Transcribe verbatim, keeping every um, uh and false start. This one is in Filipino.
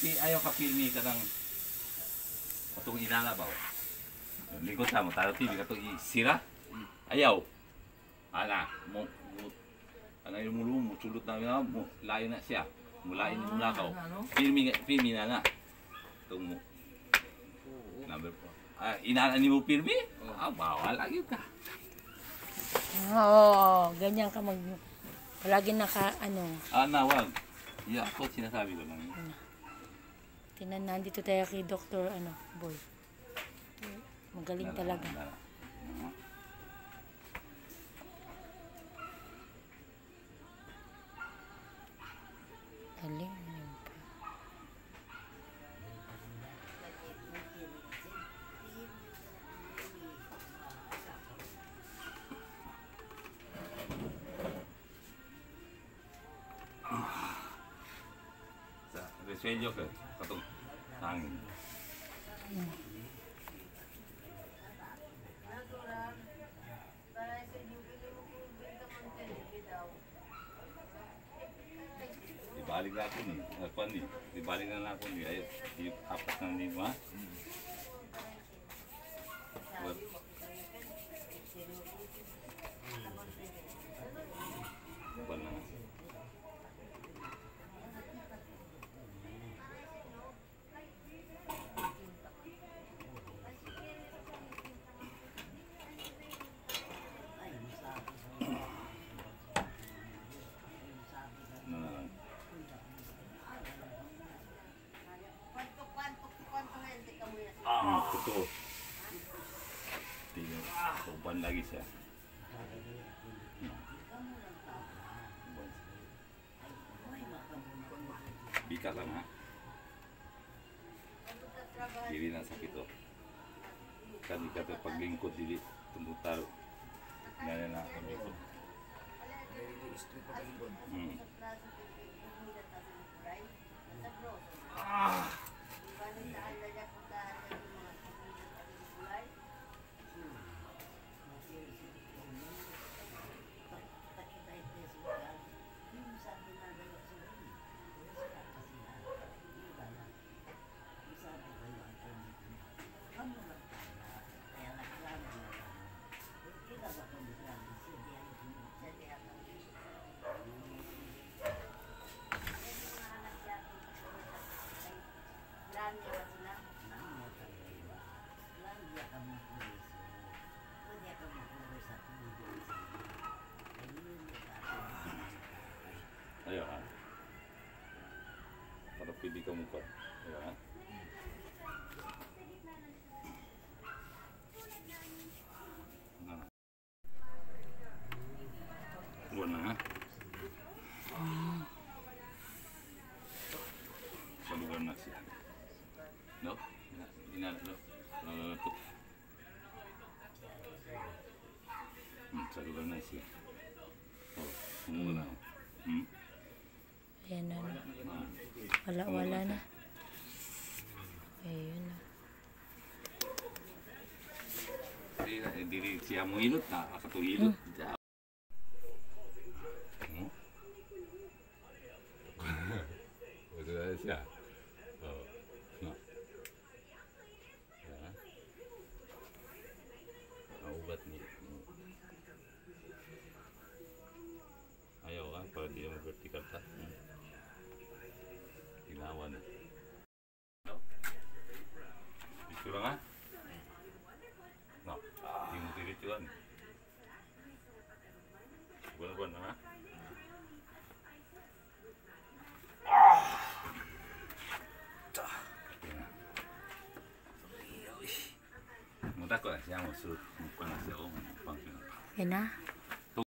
kapi, ayaw kapirmi ka ng katong inana ba? Likod sa mo, taro T V katong isira. Ayaw. Ana, mo, mo ana yung mulo mo, sulot na nga, mo, layo na siya. Mulain mo lakaw. Pirmi, pirmi na na. Itong mo. Number four. Ah, inana ni mo pirmi? Ah, bawal lagi ka. Oo, ganyan ka mag... Palagi naka, ano... Ah, na, wag. Yeah, ako sinasabi ko lang. Ano. Tinan, nandito tayo kay Doctor, ano, Boy. Magaling Nala, talaga. Nala. Galing. Yun pa. Sa resuelyo ka, katong hangin. Hmm. Ibalik na ako ni, ako ni, ibalik na ako ni, ay, apat na ni ma. Wala na. Hmm, totoo. Tingnan, tuban lagi siya. Bika lang ha. Dili na sakit o. Kani ka ito paglingkod, dili tumutaro. Ganyan na ang lingkod. Hmm. Ah! Ayo ha. Para pili ka mukha. Ayo ha. Buwan na ha. Sa lugar na siya. No? Inalo. Uh, hmm, sa lugar na siya. Oh, sumula na. Hmm? Ayan na. Wala, wala na. Ayun na. Hindi, hindi siya mo hilot na. Ako hilot. Hmm. Hmm? Ito na siya. Oh. No. Yan. Naubat niya. Ayaw ka, para di mo vertical ta. Ginawa na. No? Picture nga? No, di mo dirituan. Buwan-buwan na nga. Muta ko na siya mo suot. Mupa na siya o. Yan na.